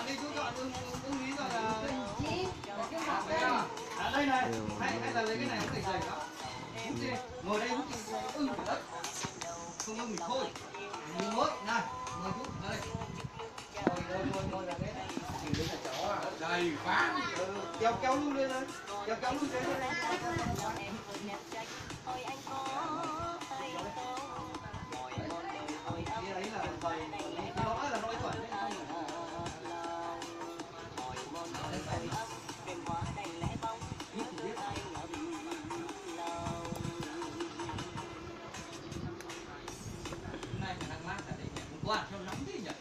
đi chú chọn ưng ý rồi là đây này hay là lấy cái này cũng để dày đó. Hút đi, ngồi đây hút ưng phải đất, không ưng thì thôi. Mình mốt này, mời chú ra đây. Ngồi là cái này. Đấy là cháu à, đầy quá. Kéo luôn lên đây, kéo luôn lên đây. Đấy là dày, nó là nỗi chuẩn đấy. Wow, sao nóng thế nhỉ?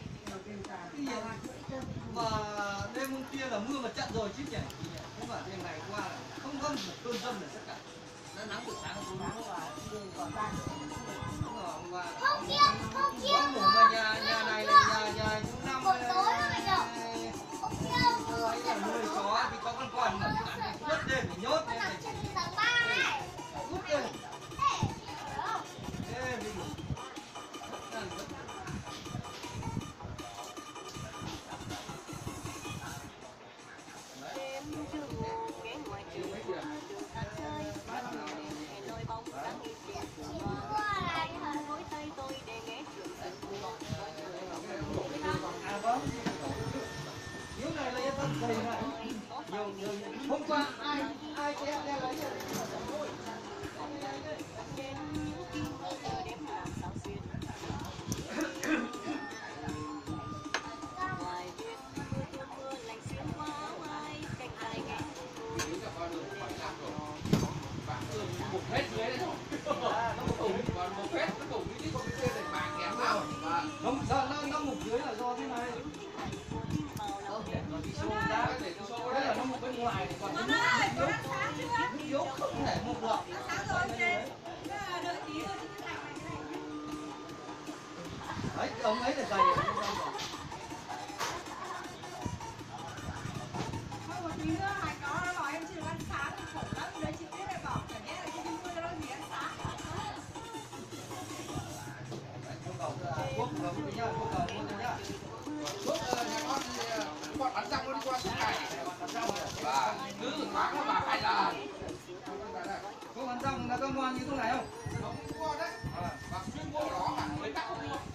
Mà đêm hôm kia là mưa mà chặn rồi chứ nhỉ? Không phải đêm ngày qua là không có một cơn dâm là tất cả. Nó nắng từ sáng xuống đúng rồi. Không kia. Mà nhà này là nhà chú Năm ấy là nuôi chó thì có con quần mà quất lên thì nhốt lên này. Quất lên. Ê, mình hôm qua ai kéo lấy một hết dưới đấy nó một tủ còn một hết nó tủ cái con kia để bàn kém vào nó mục dưới là do thế này đây là nó một bên ngoài còn nước yếu không thể mục được đấy cái ống ấy là dày một tí nữa Hải có nó bảo em chưa được ăn sáng thì khổ lắm, đấy chị biết lại bảo cả nhẽ là chị đi mua cho nó gì ăn sáng. thuốc cầu với nhau, thuốc cầu mua cho nhá. Thuốc nhà con thì bọn bắn răng nó đi qua suốt ngày. Và cứ tháng nó vào 2 lần. Thuốc bắn răng là có ngon như thuốc này không? Không ngon đấy. Và chuyên mua đó mà người ta không mua.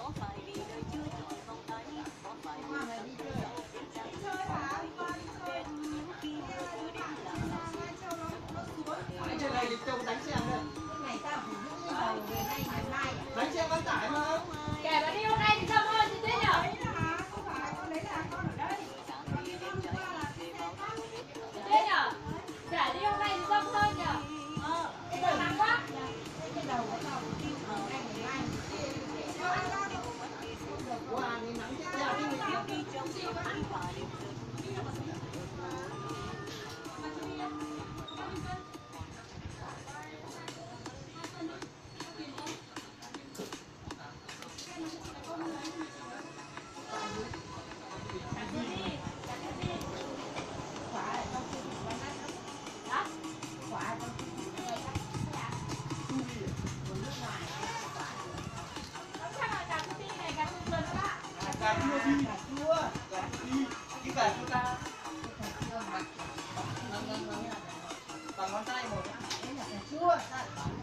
Trên này thì trông đánh xem đây. Ngày sao phải giữ như là về nay ngày mai. Đánh xem bán tải mà. Kể mà đi hôm nay thì sao hơn chị thế nhở? Đấy là hả? Không phải con đấy là con ở đây. Con đi hôm qua là cái xe khác. Thế nhở? Kể đi hôm nay thì sao hơn nhở? Cái đầu nặng quá. Cái đầu của tao ngày mai. Qua thì nắng chết ra đi mình tiếp. Cà chua đi, cà chua, cái cà chua ta bằng ngón tay một, đấy là cà chua.